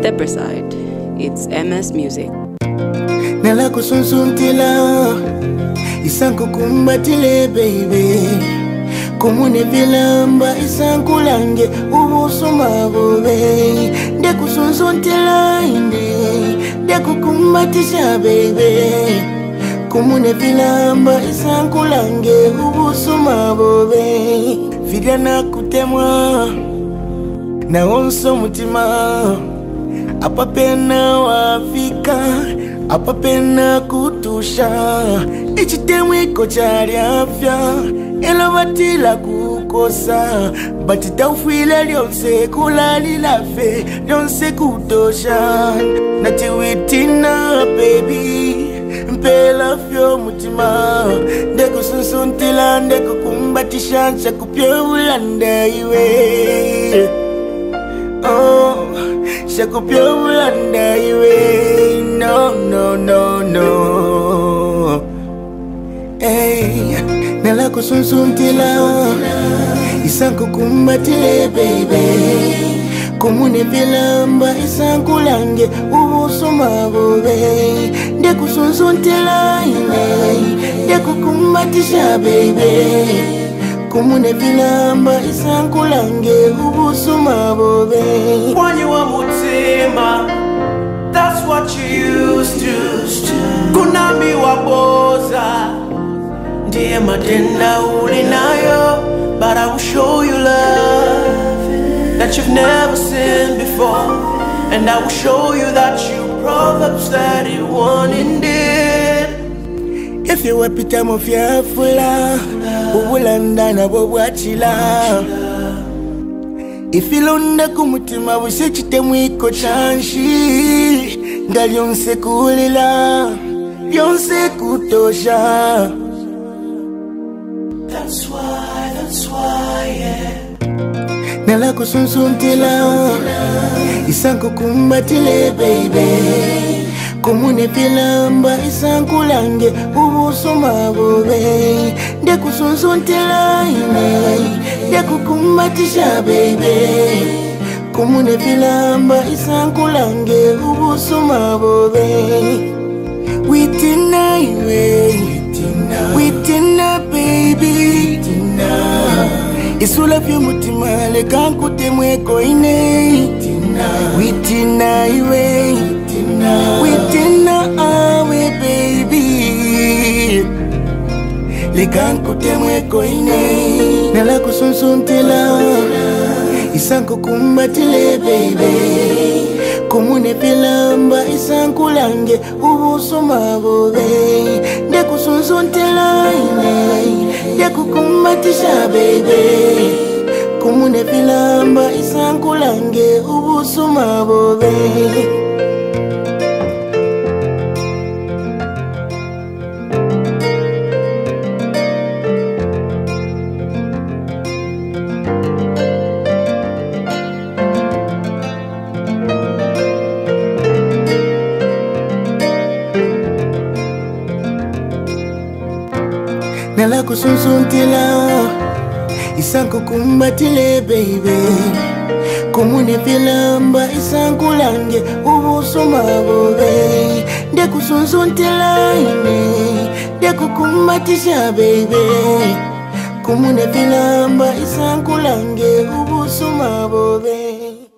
Stepper Side, it's MS Music. Nala kusunsuntila isanko kumbatile baby komune vilamba isankulange ubusuma bobe de kusunsuntila inde de kukumbatisha baby komune vilamba isankulange ubusuma bobe vidana kutemwa na onso mutima apa pena wafika apa pena kutusha ichitemwe kochari afya ela batila kukosa batita ufile lyonse kulalila fe lyonse kutosha nati witina baby mpela fyo mutima ndeko sunsuntila ndeko kumbatisha chakupyo ulanda iwe oh Shakupyo ulanda iwe no no no no hey nala kusunsuntila isanko kumbatile baby komune vilamba isankulange ubusuma bobe de kusunsuntila ine de kukumbatisha baby komune vilamba isankulange ubusuma bobe when you want mutima, that's what you used to. Kunami waboza ndiye matenda ulinayo, but I will show you love that you've never seen before, and I will show you that you Proverbs 31 indeed. If you were pita mofia fula ubulanda na bobwachila ifilonda kumutima bushechite mwiko chanshi ndalyonse kulila lyonse kutosha. That's why, yeah. Nala kusunsuntila isanko kumbatile baby komune vilamba isankulange ubusuma bobe de kusunsuntila ine de kukumbatisha baby komune vilamba isankulange ubusuma bobe witina iwe witina baby isula vyo mutima lekankutemwe koine witina iwe witina awe baby lekankutemwe koine nala kusunsuntila isanko kumbatile baby komune vilamba isankulange ubusuma bobe de kusunsuntila ine de kukumbatisha baby komune vilamba isankulange ubusuma bobe. Nala kusunsuntila isanko kumbatile baby komune vilamba isankulange ubusuma bobe de kusunsuntila ine de kukumbatisha baby komune vilamba isankulange ubusuma bobe.